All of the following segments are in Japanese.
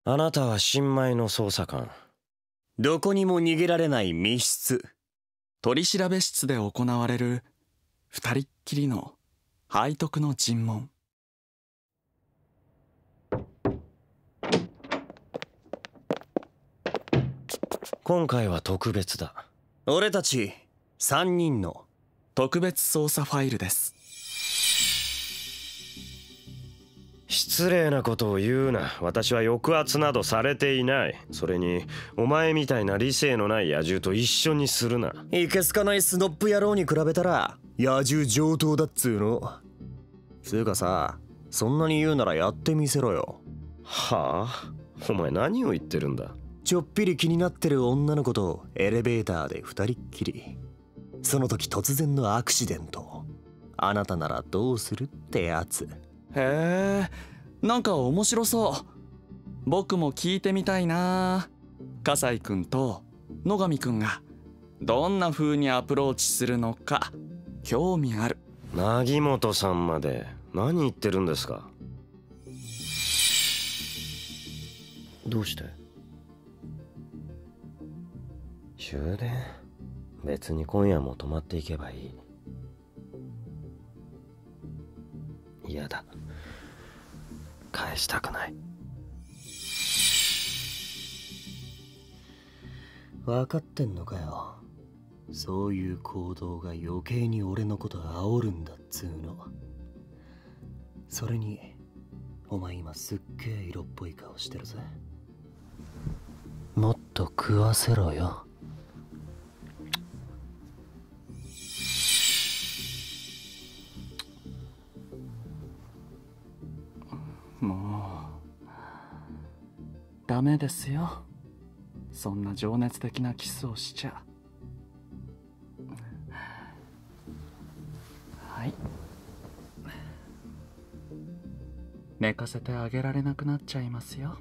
あなたは新米の捜査官。 どこにも逃げられない密室。 取調室で行われる二人っきりの背徳の尋問。 今回は特別だ。 俺たち3人の特別捜査ファイルです。 失礼なことを言うな。私は抑圧などされていない。それにお前みたいな理性のない野獣と一緒にするな。 いけすかないスノップ野郎に比べたら野獣上等だっつうの。つうかさ、そんなに言うならやってみせろよ。 はあ？お前何を言ってるんだ。 ちょっぴり気になってる女の子とエレベーターで二人っきり。その時突然のアクシデント。あなたならどうするってやつ。 へえ、なんか面白そう。僕も聞いてみたいな。笠井くんと野上くんがどんな風にアプローチするのか興味ある。 凪本さんまで何言ってるんですか。どうして？終電？別に今夜も泊まっていけばいい。嫌だ。返したくない。 分かってんのかよ。そういう行動が余計に俺のこと煽るんだっつうの。それにお前今すっげえ色っぽい顔してるぜ。もっと食わせろよ。 もうダメですよ、そんな情熱的なキスをしちゃ。はい、寝かせてあげられなくなっちゃいますよ。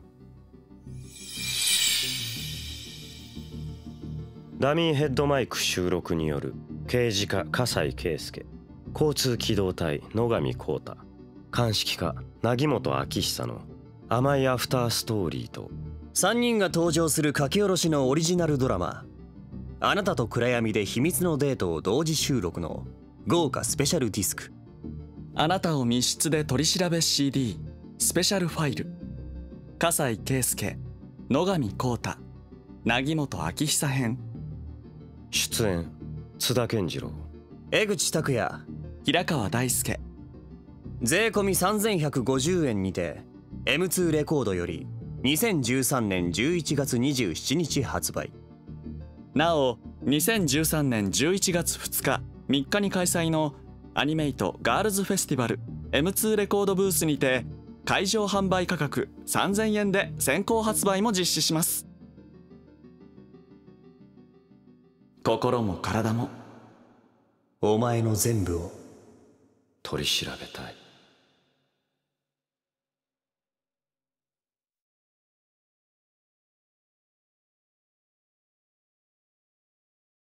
ダミーヘッドマイク収録による刑事課笠井圭介、交通機動隊野上浩太、鑑識課凪本明久の甘いアフターストーリーと 3人が登場する書き下ろしのオリジナルドラマ「あなたと暗闇で秘密のデート」を同時収録の豪華スペシャルディスク。 あなたを密室で取り調べ CD スペシャルファイル、笠井圭介、野上浩太、凪本明久編。 出演津田健次郎、 江口拓也、 平川大輔。 税込み3150円にて M2 レコードより2013年11月27日発売。 なお2013年11月2日3日に開催のアニメイトガールズフェスティバル M2 レコードブースにて会場販売価格3000円で先行発売も実施します。心も体もお前の全部を取り調べたい。